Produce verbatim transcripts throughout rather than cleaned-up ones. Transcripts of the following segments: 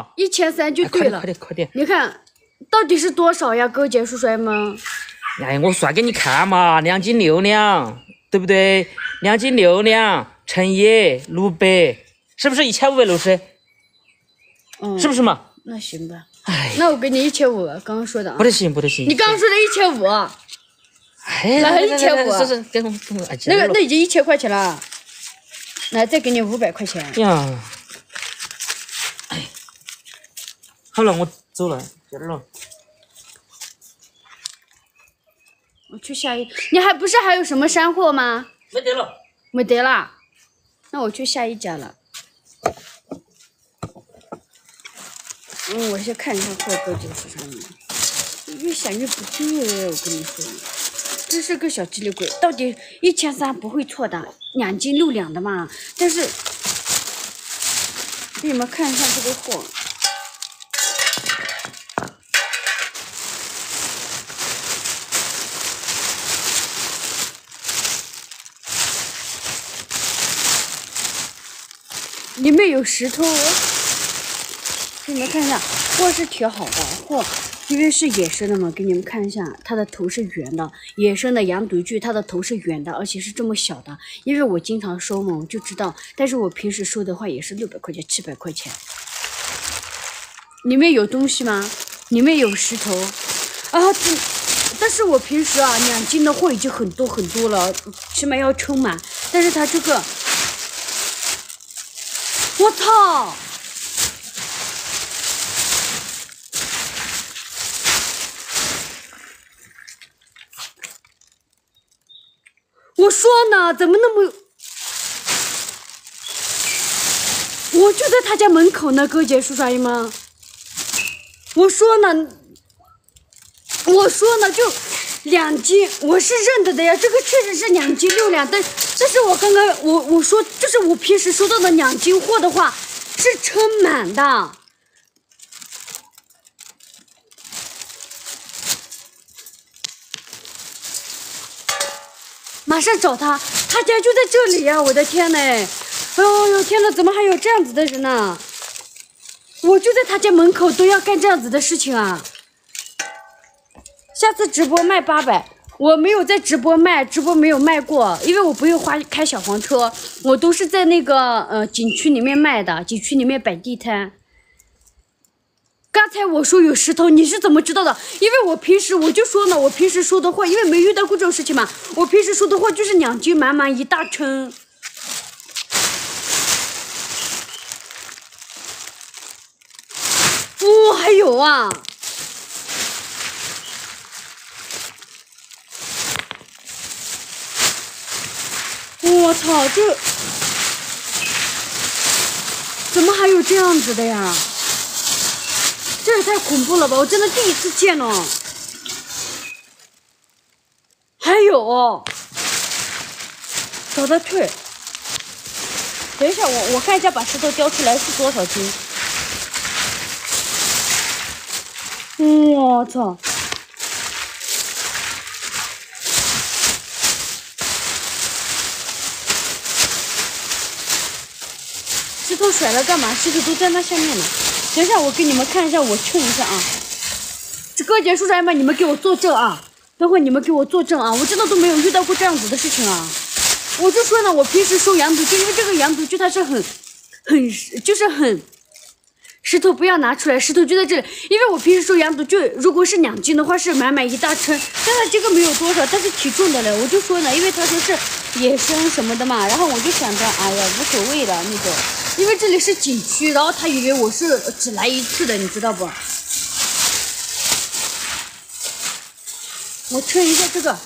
一千三就对了。 快点快点！ 你看，到底是多少呀，哥姐叔叔们？ 哎，我算给你看嘛，两斤六两，对不对？两斤六两乘以六百，是不是一千五百六十？嗯，是不是嘛？ 那行吧。哎，那我给你一千五，刚刚说的啊。 不得行，不得行。 你刚刚说的一千五。 哎， 来一千五。 是是，给我给我。 那个那已经一千块钱了。来，再给你五百块钱。 呀。哎。好了，我走了，接着了。 我去下一，你还不是还有什么山货吗？ 没得了， 没得了。那我去下一家了。嗯，我先看一下货哥这个是啥呢？越想越不对，我跟你说，这是个小鸡肋鬼，到底一千三不会错的，两斤六两的嘛。但是给你们看一下这个货。里面有石头，给你们看一下，货是挺好的货，因为是野生的嘛，给你们看一下，它的头是圆的，野生的羊肚菌，它的头是圆的，而且是这么小的，因为我经常收嘛，我就知道，但是我平时收的话也是六百块钱、七百块钱。里面有东西吗？里面有石头啊，这但是我平时啊两斤的货已经很多很多了，起码要称满，但是它这个。我操！我说呢，怎么那么……我就在他家门口呢，哥姐叔叔阿姨们。我说呢，我说呢，就两斤，我是认得的呀，这个确实是两斤六两，但但是我刚刚我我说，就是我平时收到的两斤货的话是称满的。马上找他，他家就在这里呀！我的天呐，哎呦呦天呐，怎么还有这样子的人呢？我就在他家门口都要干这样子的事情啊！下次直播卖八百，我没有在直播卖，直播没有卖过，因为我不用花开小黄车，我都是在那个呃景区里面卖的，景区里面摆地摊。刚才我说有石头，你是怎么知道的？因为我平时我就说呢，我平时收的货，因为没遇到过这种事情嘛，我平时收的货就是两斤满满一大称。哦，还有啊！我操，这怎么还有这样子的呀？这也太恐怖了吧！我真的第一次见了。还有，找他退。等一下，我我看一下，把石头雕出来是多少斤？我操！石头甩了干嘛？石头都在那下面呢。等一下，我给你们看一下，我称一下啊。这哥姐叔叔阿姨们，你们给我作证啊！等会你们给我作证啊！我真的都没有遇到过这样子的事情啊！我就说呢，我平时收羊肚菌，因为这个羊肚菌它是很、很，就是很。石头不要拿出来，石头就在这里。因为我平时收羊肚菌，如果是两斤的话是满满一大称，但它这个没有多少，它是挺重的了。我就说呢，因为他说是野生什么的嘛，然后我就想着，哎呀，无所谓的那种。因为这里是景区，然后他以为我是只来一次的，你知道不？我称一下这个，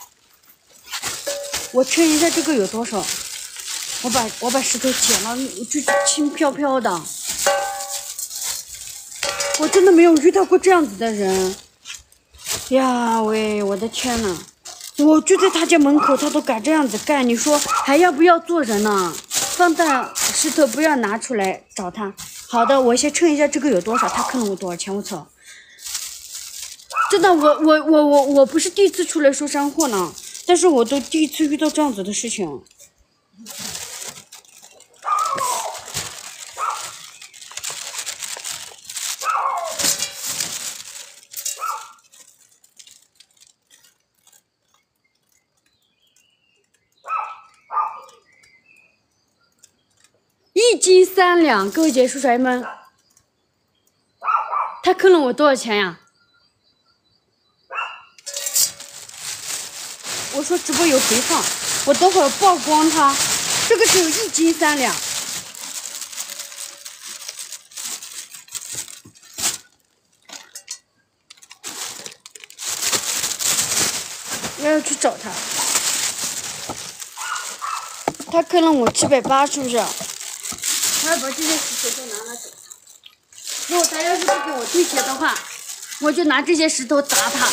我称一下这个有多少？我把我把石头剪了，就轻飘飘的。我真的没有遇到过这样子的人呀！喂，我的天呐，我就在他家门口，他都敢这样子干，你说还要不要做人呢？放大石头不要拿出来找他。好的，我先称一下这个有多少，他坑了我多少钱？我操！真的，我我我我我不是第一次出来收山货呢，但是我都第一次遇到这样子的事情。 斤三两，各位姐叔叔阿姨们，他坑了我多少钱呀？我说直播有回放，我等会儿曝光他，这个只有一斤三两。我要去找他，他坑了我七百八，是不是？我要把这些石头都拿了走。如果他要是不给我退钱的话，我就拿这些石头砸他。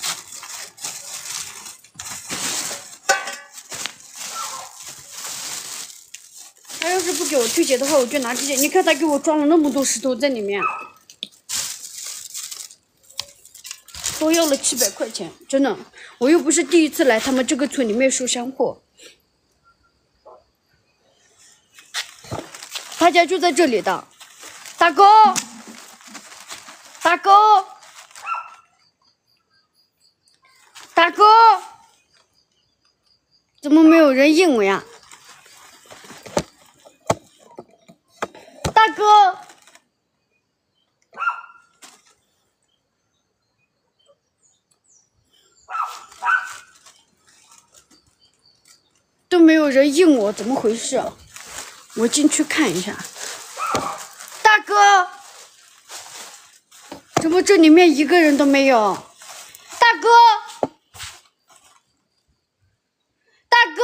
他要是不给我退钱的话，我就拿这些。你看他给我装了那么多石头在里面，都要了七百块钱，真的。我又不是第一次来他们这个村里面收山货。他家就在这里的，大哥，大哥，大哥，怎么没有人应我呀？大哥，都没有人应我，怎么回事啊？我进去看一下。大哥，怎么这里面一个人都没有？大哥，大哥，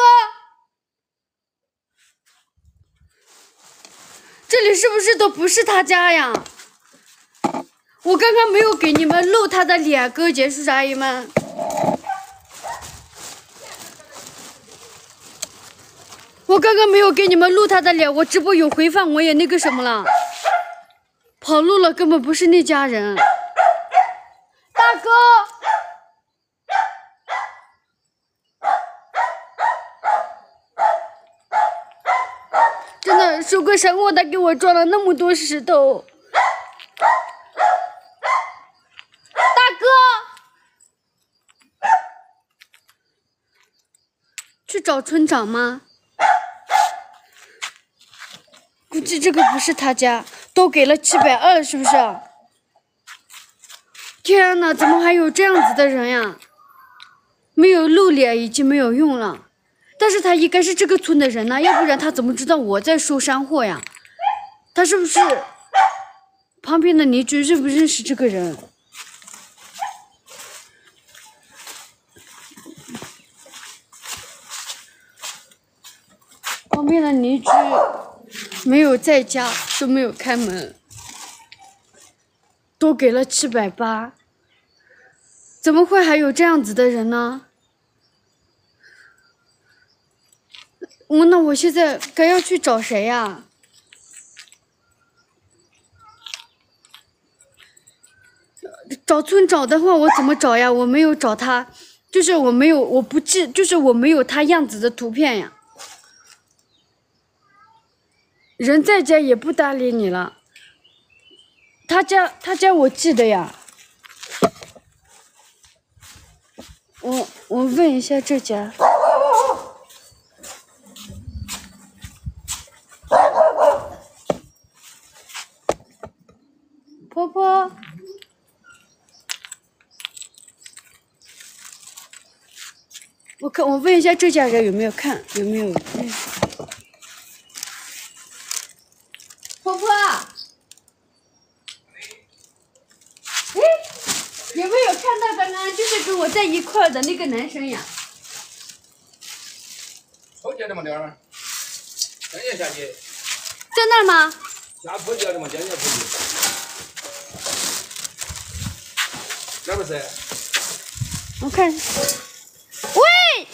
这里是不是都不是他家呀？我刚刚没有给你们露他的脸，各位姐叔叔阿姨们。我刚刚没有给你们录他的脸，我直播有回放，我也那个什么了，跑路了，根本不是那家人。大哥，真的收个山货，他给我装了那么多石头。大哥，去找村长吗？估计这个不是他家，都给了七百二，是不是？天哪，怎么还有这样子的人呀？没有露脸已经没有用了，但是他应该是这个村的人呢，要不然他怎么知道我在收山货呀？他是不是旁边的邻居认不认识这个人？旁边的邻居没有在家，都没有开门，都给了七百八，怎么会还有这样子的人呢？我那我现在该要去找谁呀？找村长的话，我怎么找呀？我没有找他，就是我没有，我不记，就是我没有他样子的图片呀。人在家也不搭理你了，他家他家我记得呀，我我问一下这家，婆婆，我看我问一下这家人有没有看有没有认识。婆婆，哎，有没有看到刚刚就是跟我在一块的那个男生呀？ 好见这么点儿，再见下去。 在那儿吗？ 下坡叫这么见见坡去。那不是？ 我看，喂。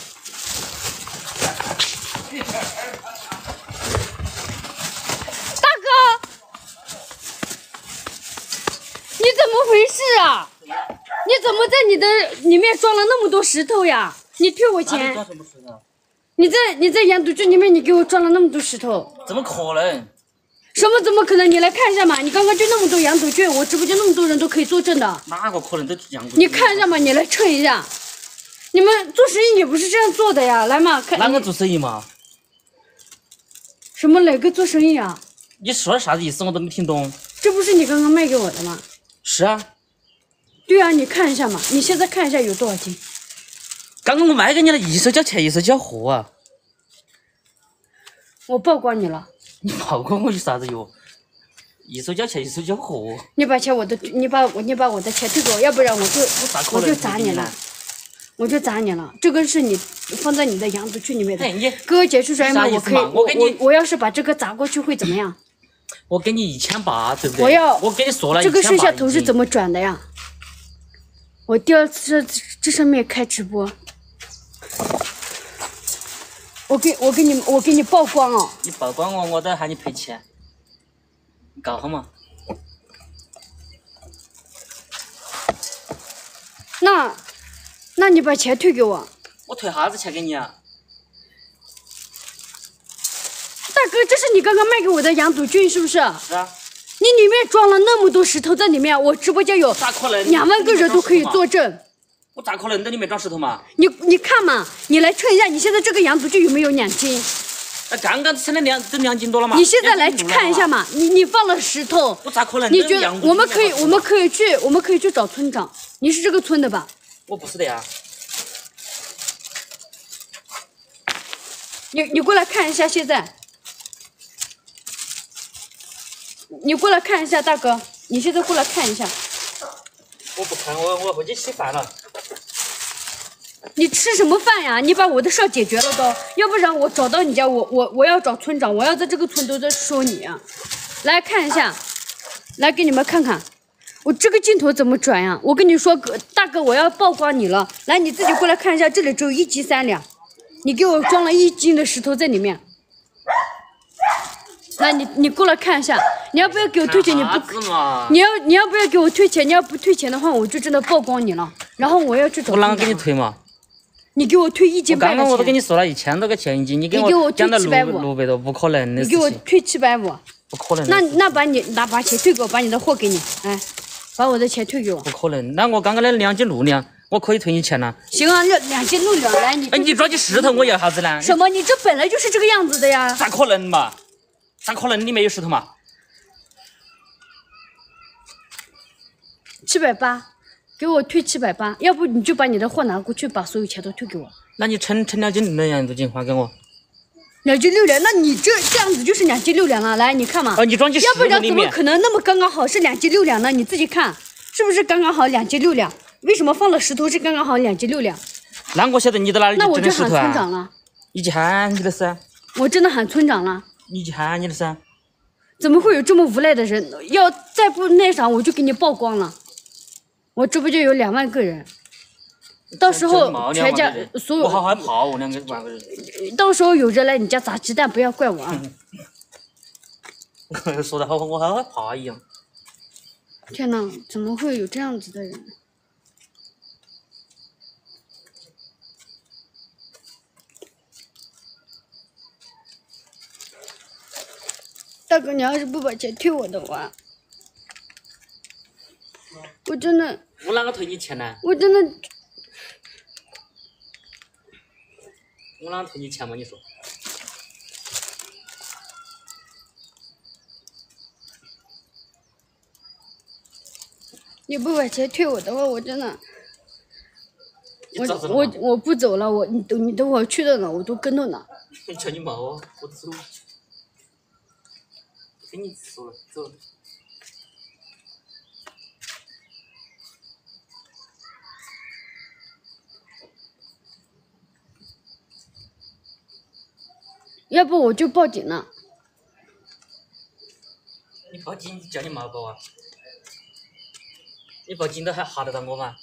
你怎么回事啊？你怎么在你的里面装了那么多石头呀？你退我钱！你在你在盐土区里面，你给我装了那么多石头， 怎么可能？ 什么怎么可能？你来看一下嘛！你刚刚就那么多羊土圈，我直播间那么多人都可以作证的。 哪个可能都羊土？ 你看一下嘛，你来称一下。你们做生意也不是这样做的呀，来嘛，看。 哪个做生意嘛？ 什么哪个做生意啊？ 你说的啥子意思？我都没听懂。 这不是你刚刚卖给我的吗？ 是啊。 对啊，你看一下嘛，你现在看一下有多少斤。 刚刚我卖给你了，一手交钱一手交货啊！ 我曝光你了。 你曝光我有啥子用？一手交钱一手交货。 你把钱我的，你把我你把我的钱退给我，要不然我就我就砸你了。我就砸你了，这个是你放在你的养猪区里面的。 你给我解释出来吗？我可以， 我给你， 我要是把这个砸过去会怎么样？ 我给你一千八，对不对？ 我要， 我给你说了， 这个摄像头是怎么转的呀？我第二次这上面开直播，我给我给你我给你曝光哦。 你曝光我，我都喊你赔钱，你告好嘛？ 那。那你把钱退给我。 我退啥子钱给你啊？ 大哥，这是你刚刚卖给我的养赌菌是不是？是啊。 你里面装了那么多石头在里面，我直播间有两万个人都可以作证。 我咋可能在里面装石头嘛？ 你你看嘛，你来称一下，你现在这个养赌菌有没有两斤？ 那刚刚称的两都两斤多了嘛？ 你现在来看一下嘛，你你放了石头。 我咋可能？ 你觉得我们可以我们可以去我们可以去找村长，你是这个村的吧？ 我不是的呀， 你你过来看一下现在，你过来看一下大哥，你现在过来看一下。 我不看，我我回去吃饭了。 你吃什么饭呀？你把我的事儿解决了都，要不然我找到你家，我我我要找村长，我要在这个村都在说你啊。来看一下，来给你们看看。我这个镜头怎么转呀？我跟你说，哥大哥，我要曝光你了。来，你自己过来看一下，这里只有一斤三两，你给我装了一斤的石头在里面。来，你你过来看一下，你要不要给我退钱？你不，你要你要不要给我退钱？你要不退钱的话，我就真的曝光你了。然后我要去找。 我啷个给你退嘛？ 你给我退一斤半的钱。 刚刚我都给你说了一千多个钱一斤，你给我降到六六百多，不可能的事情。 你给我退七百五。 不可能。 那那把你拿把钱退给我，把你的货给你，哎。把我的钱退给我。 不可能，那我刚刚那两斤六两，我可以退你钱了。 行啊，两两斤六两来你。 哎，你抓起石头，我要啥子呢？ 什么？你这本来就是这个样子的呀。 咋可能嘛？咋可能里面有石头嘛？ 七百八，给我退七百八，要不你就把你的货拿过去，把所有钱都退给我。 那你称称两斤两多斤还给我。 两斤六两，那你这这样子就是两斤六两了。来，你看嘛。 哦，你装进石头里面。 要不然怎么可能那么刚刚好是两斤六两呢？你自己看，是不是刚刚好两斤六两？为什么放了石头是刚刚好两斤六两？ 那我晓得你在哪里那我就喊整的石头啊？ 村长了。 你去喊你的噻。 我真的喊村长了。 你去喊你的噻。 怎么会有这么无赖的人？要再不那啥，我就给你曝光了。我直播间有两万个人。到时候全家所有， 我好害怕哦，两个万个人。 到时候有人来你家砸鸡蛋，不要怪我啊！ 说的好，我好害怕一样。 天哪，怎么会有这样子的人？大哥，你要是不把钱退我的话，我真的…… 我啷个退你钱呢？ 我真的。 我啷个退你钱嘛？你说？ 你不把钱退我的话，我真的，我我我我不走了，我你等你等会去到哪我都跟到哪。 你叫你毛啊！我走。跟你说了，走了。 要不我就报警了。 你报警叫你妈报啊！你报警都还吓得到我吗？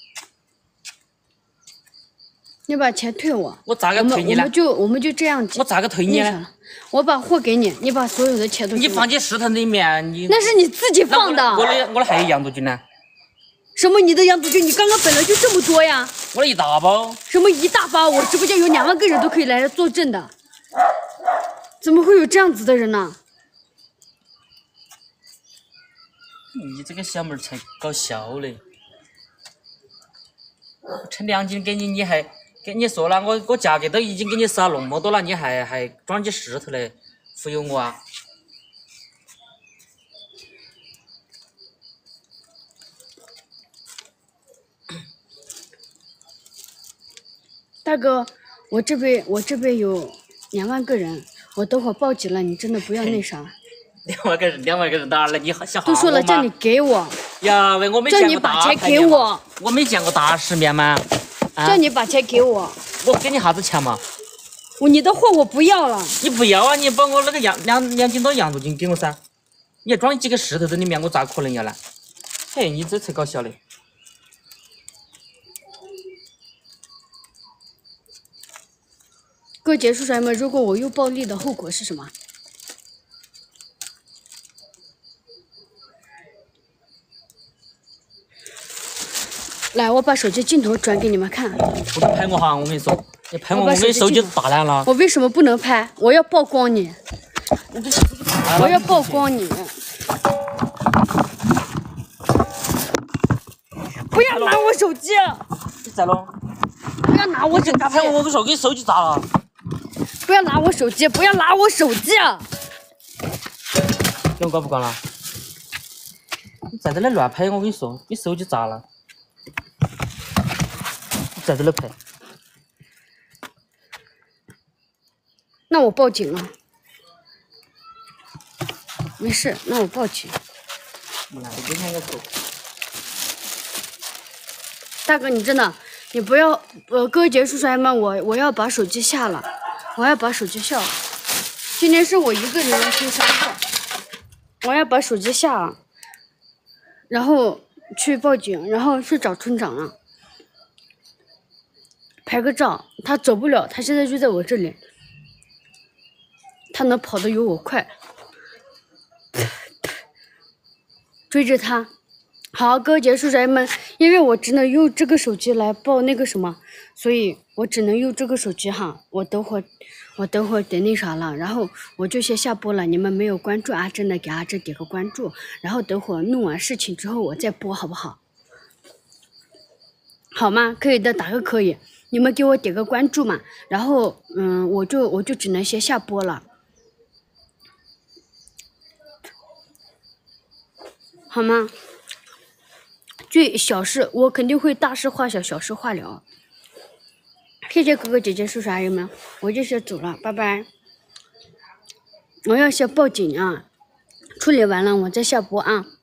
你把钱退我。 我咋个退你呢？ 我们就我们就这样。 我咋个退你呢？ 我把货给你，你把所有的钱都给我。 你放进石头里面，你那是你自己放的。 我的我的还有养毒菌呢。 什么？你的养毒菌？你刚刚本来就这么多呀。 我的一大包。 什么一大包？我直播间有两万个人都可以来作证的。怎么会有这样子的人呢？ 你这个小妹儿才搞笑嘞！称两斤给你，你还跟你说了，我我价格都已经给你杀那么多了，你还还装起石头来忽悠我啊？ 大哥，我这边我这边有两万个人，我等会儿报警了，你真的不要那啥。 两万个人，两万个人打了，你想都说了叫你给我。 呀喂，我没叫见过大你把钱牌面给我。 我没见过大世面嘛。啊、 叫你把钱给我。 我给你啥子钱嘛？ 我你的货我不要了。 你不要啊！你把我那个两两两斤多羊肉筋给我噻。你要装几个石头在里面，我咋可能要呢？嘿，你这才搞笑嘞！ 各位解说员们，如果我又暴力的后果是什么？来，我把手机镜头转给你们看。 不能拍我哈！我跟你说，你拍我，我给你手机砸烂了。 我为什么不能拍？我要曝光你！我要曝光你！不要拿我手机！ 你在喽？ 不要拿我手机！ 拍我，我跟你说，给你手机砸了！ 不要拿我手机！不要拿我手机！ 用管不管了？你在这里乱拍，我跟你说，你手机砸了！你在这里拍。 那我报警了。没事，那我报警。 那你今天要说。 大哥，你真的，你不要，呃，各位解说员们，我我要把手机下了，我要把手机下了。今天是我一个人来听上课，我要把手机下了，然后去报警，然后去找村长了，拍个照。他走不了，他现在就在我这里，他能跑得有我快，追着他。好，各位解说员们，因为我只能用这个手机来报那个什么，所以我只能用这个手机哈。我等会儿，我等会儿得那啥了，然后我就先下播了。你们没有关注阿珍的，给阿珍点个关注，然后等会儿弄完事情之后我再播，好不好？好吗？可以的，打个可以。你们给我点个关注嘛，然后嗯，我就我就只能先下播了，好吗？最小事，我肯定会大事化小，小事化了。谢谢哥哥姐姐叔叔阿姨们，我就先走了，拜拜。我要先报警啊，处理完了我再下播啊。